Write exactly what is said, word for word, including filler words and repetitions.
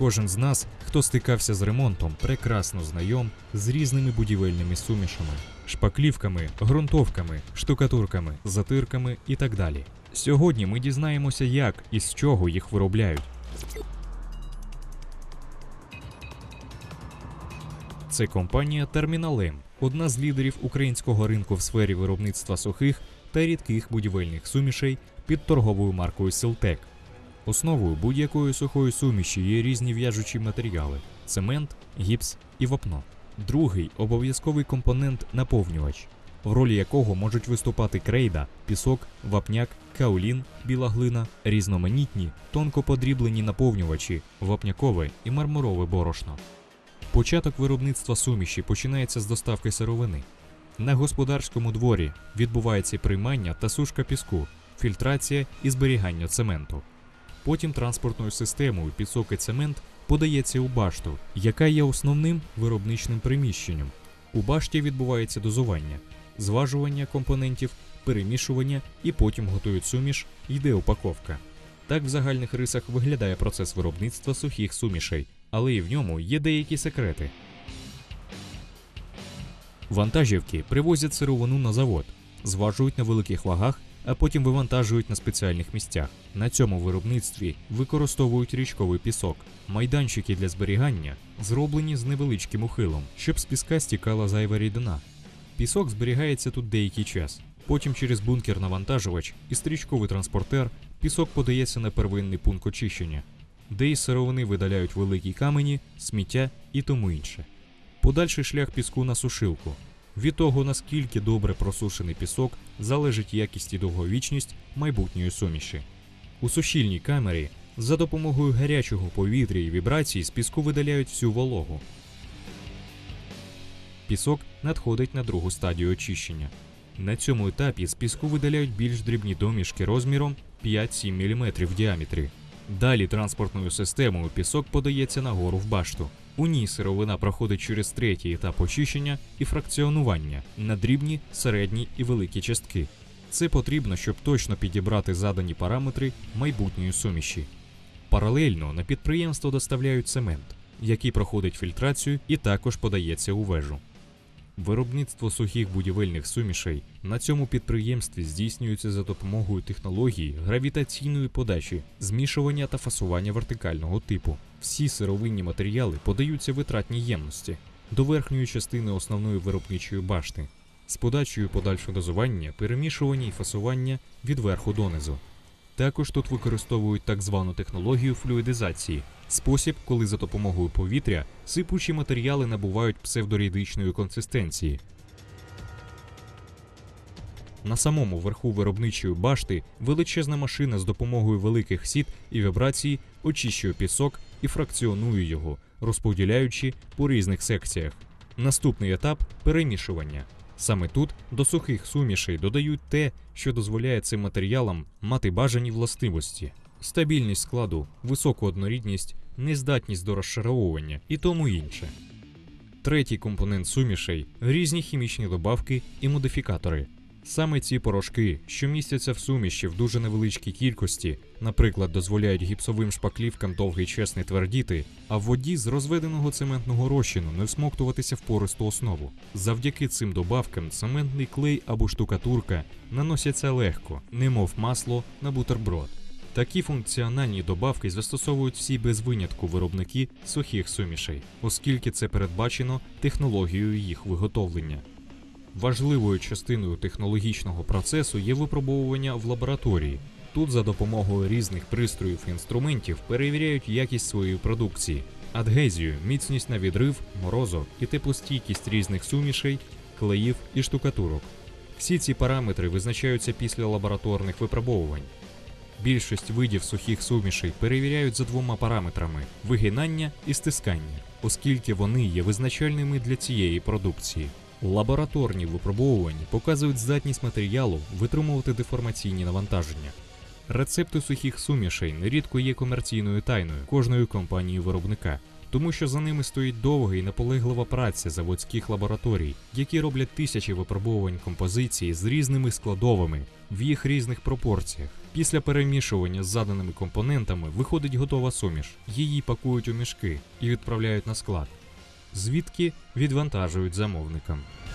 Кожен з нас, хто стикався з ремонтом, прекрасно знайом з різними будівельними сумішами, шпаклівками, ґрунтовками, штукатурками, затирками і так далі. Сьогодні ми дізнаємося, як і з чого їх виробляють. Це компанія Терміналем, одна з лідерів українського ринку в сфері виробництва сухих та рідких будівельних сумішей під торговою маркою Силтек. Основою будь-якої сухої суміші є різні в'яжучі матеріали – цемент, гіпс і вапно. Другий – обов'язковий компонент – наповнювач, в ролі якого можуть виступати крейда, пісок, вапняк, каолін, біла глина, різноманітні, тонко подріблені наповнювачі, вапнякове і мармурове борошно. Початок виробництва суміші починається з доставки сировини. На господарському дворі відбувається приймання та сушка піску, фільтрація і зберігання цементу. Потім транспортною системою пісок і цемент подається у башту, яка є основним виробничним приміщенням. У башті відбувається дозування, зважування компонентів, перемішування і потім готують суміш, йде упаковка. Так в загальних рисах виглядає процес виробництва сухих сумішей, але і в ньому є деякі секрети. Вантажівки привозять сировину на завод, зважують на великих вагах, а потім вивантажують на спеціальних місцях. На цьому виробництві використовують річковий пісок. Майданчики для зберігання зроблені з невеличким ухилом, щоб з піска стікала зайва рідина. Пісок зберігається тут деякий час. Потім через бункер-навантажувач і стрічковий транспортер пісок подається на первинний пункт очищення, де із сировини видаляють великі камені, сміття і тому інше. Подальший шлях піску на сушилку. Від того, наскільки добре просушений пісок, залежить якість і довговічність майбутньої суміші. У сушильній камері за допомогою гарячого повітря і вібрацій з піску видаляють всю вологу. Пісок надходить на другу стадію очищення. На цьому етапі з піску видаляють більш дрібні домішки розміром п'ять-сім міліметрів в діаметрі. Далі транспортною системою пісок подається нагору в башту. У ній сировина проходить через третій етап очищення і фракціонування на дрібні, середні і великі частки. Це потрібно, щоб точно підібрати задані параметри майбутньої суміші. Паралельно на підприємство доставляють цемент, який проходить фільтрацію і також подається у вежу. Виробництво сухих будівельних сумішей на цьому підприємстві здійснюється за допомогою технології гравітаційної подачі, змішування та фасування вертикального типу. Всі сировинні матеріали подаються в витратні ємності до верхньої частини основної виробничої башти з подачею подальшого дозування, перемішування і фасування від верху донизу. Також тут використовують так звану технологію флюїдизації – спосіб, коли за допомогою повітря сипучі матеріали набувають псевдорідичної консистенції. На самому верху виробничої башти величезна машина з допомогою великих сіт і вібрацій очищує пісок і фракціонує його, розподіляючи по різних секціях. Наступний етап – перемішування. Саме тут до сухих сумішей додають те, що дозволяє цим матеріалам мати бажані властивості – стабільність складу, високу однорідність, нездатність до розшаровування і тому інше. Третій компонент сумішей – різні хімічні добавки і модифікатори. Саме ці порошки, що містяться в суміші в дуже невеличкій кількості, наприклад, дозволяють гіпсовим шпаклівкам довгий час не твердіти, а в воді з розведеного цементного розчину не всмоктуватися в пористу основу. Завдяки цим добавкам цементний клей або штукатурка наносяться легко, немов масло на бутерброд. Такі функціональні добавки застосовують всі без винятку виробники сухих сумішей, оскільки це передбачено технологією їх виготовлення. Важливою частиною технологічного процесу є випробовування в лабораторії. Тут за допомогою різних пристроїв і інструментів перевіряють якість своєї продукції, адгезію, міцність на відрив, морозу і теплостійкість різних сумішей, клеїв і штукатурок. Всі ці параметри визначаються після лабораторних випробовувань. Більшість видів сухих сумішей перевіряють за двома параметрами – вигинання і стискання, оскільки вони є визначальними для цієї продукції. Лабораторні випробовування показують здатність матеріалу витримувати деформаційні навантаження. Рецепти сухих сумішей нерідко є комерційною тайною кожної компанії-виробника. тому що за ними стоїть довга і наполеглива праця заводських лабораторій, які роблять тисячі випробувань композиції з різними складовими в їх різних пропорціях. Після перемішування з заданими компонентами виходить готова суміш. Її пакують у мішки і відправляють на склад, звідки відвантажують замовникам.